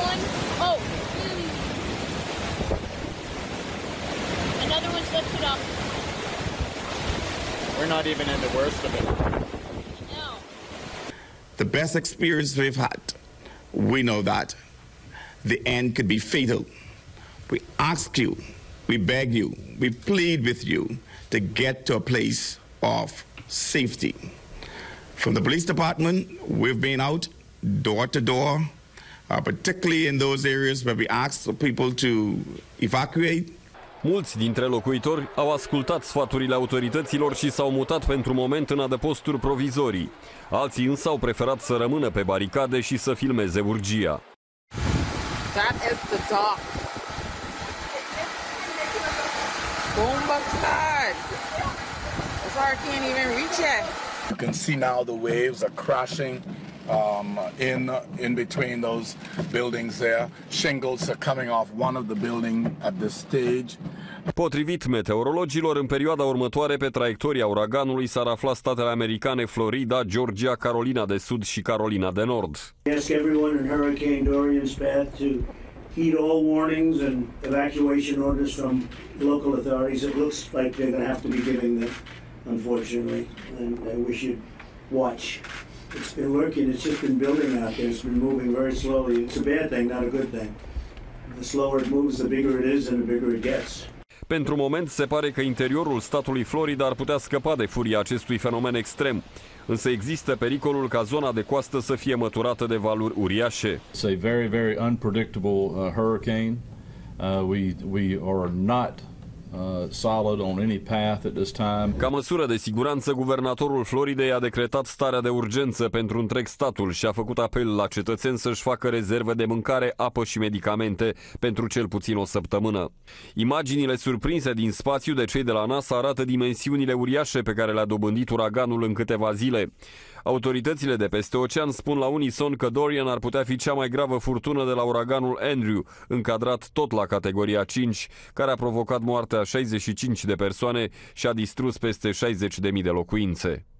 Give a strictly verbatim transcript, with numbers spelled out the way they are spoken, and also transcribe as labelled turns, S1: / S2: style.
S1: one. Oh. Mm. Another one's lifted up.
S2: We're not even in the worst of it.
S1: No.
S3: The best experience we've had, we know that the end could be fatal. We ask you, we beg you, we plead with you to get to a place of safety. From the police department, we've been out door to door, uh, particularly in those areas where we ask people to evacuate.
S4: Mulți dintre locuitori au ascultat sfaturile autorităților și s-au mutat pentru moment în adăposturi provizorii. Alții însă au preferat să rămână pe baricade și să filmeze urgia.
S5: That is the dock. Bomba card. This car can't even reach it.
S6: You can see now the waves are crashing um, in in between those buildings there. Shingles are coming off one of the building at this stage.
S4: Potrivit meteorologilor, în perioada următoare pe traiectoria uraganului s-ar afla statele americane Florida, Georgia, Carolina de Sud și Carolina de Nord.
S7: Ask everyone in Hurricane Dorian's path to heed all warnings and evacuation orders from local authorities. It looks like they're going to have to be giving them, unfortunately, and we should watch. It's been working, it's just been building out there, it's been moving very slowly. It's a bad thing, not a good thing. The slower it moves, the bigger it is and the bigger it gets.
S4: Pentru moment se pare că interiorul statului Florida ar putea scăpa de furia acestui fenomen extrem, însă există pericolul ca zona de coastă să fie măturată de valuri uriașe.
S8: It's a very, very unpredictable uh, hurricane. Uh, we we are not Uh, solid on any path at this time.
S4: Ca măsură de siguranță, guvernatorul Floridei a decretat starea de urgență pentru întreg statul și a făcut apel la cetățeni să-și facă rezerve de mâncare, apă și medicamente pentru cel puțin o săptămână. Imaginile surprinse din spațiu de cei de la NASA arată dimensiunile uriașe pe care le-a dobândit uraganul în câteva zile. Autoritățile de peste ocean spun la unison că Dorian ar putea fi cea mai gravă furtună de la uraganul Andrew, încadrat tot la categoria cinci, care a provocat moartea a șaizeci și cinci de persoane și a distrus peste șaizeci de mii de locuințe.